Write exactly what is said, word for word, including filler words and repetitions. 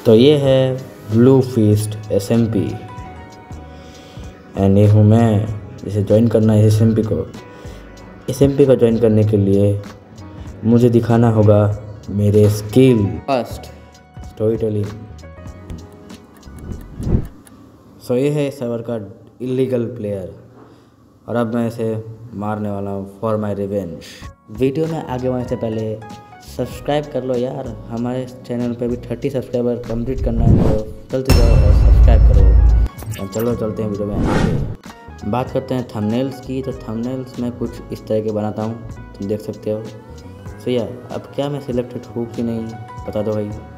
तो ये है Blue Feast S M P and ये हूँ मैं। जिसे ज्वाइन करना है एस एम पी को एस एम पी को ज्वाइन करने के लिए मुझे दिखाना होगा मेरे skill. First story telling. So ये है सर्वर का इलीगल प्लेयर और अब मैं इसे मारने वाला हूँ फॉर माई रिवेंज। वीडियो में आगे बढ़ने से पहले सब्सक्राइब कर लो यार, हमारे चैनल पे भी थर्टी सब्सक्राइबर कंप्लीट करना है तो चलते जाओ और सब्सक्राइब करो। चलो चलते हैं वीडियो में आगे। बात करते हैं थंबनेल्स की। तो थंबनेल्स मैं कुछ इस तरह के बनाता हूँ, तुम देख सकते हो। सो यार अब क्या मैं सिलेक्टेड हूँ कि नहीं बता दो भाई।